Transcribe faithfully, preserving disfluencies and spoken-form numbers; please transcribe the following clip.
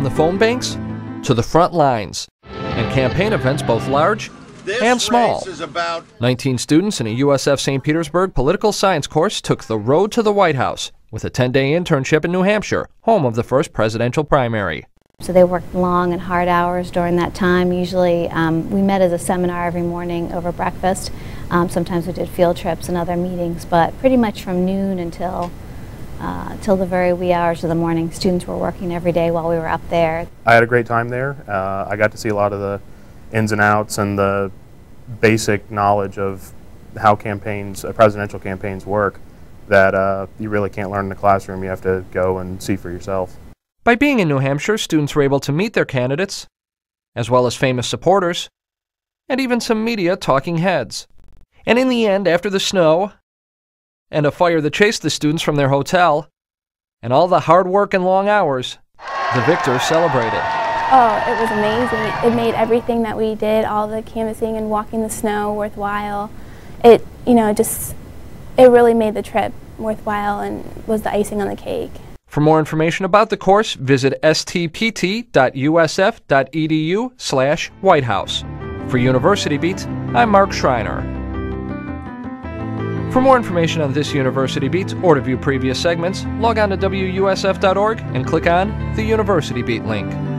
the phone banks to the front lines, and campaign events both large This and small. race is about nineteen students in a U S F Saint Petersburg political science course took the road to the White House with a ten-day internship in New Hampshire, home of the first presidential primary. So they worked long and hard hours during that time. Usually um, we met as a seminar every morning over breakfast. Um, sometimes we did field trips and other meetings, but pretty much from noon until uh, till the very wee hours of the morning, students were working every day while we were up there. I had a great time there. Uh, I got to see a lot of the ins and outs and the basic knowledge of how campaigns, uh, presidential campaigns work that uh, you really can't learn in the classroom. You have to go and see for yourself. By being in New Hampshire, students were able to meet their candidates, as well as famous supporters, and even some media talking heads. And in the end, after the snow, and a fire that chased the students from their hotel, and all the hard work and long hours, the victors celebrated. Oh, it was amazing. It made everything that we did, all the canvassing and walking the snow, worthwhile. It, you know, just, it really made the trip worthwhile and was the icing on the cake. For more information about the course, visit s t p t dot u s f dot e d u slash White House. For University Beat, I'm Mark Schreiner. For more information on this University Beat or to view previous segments, log on to w u s f dot org and click on the University Beat link.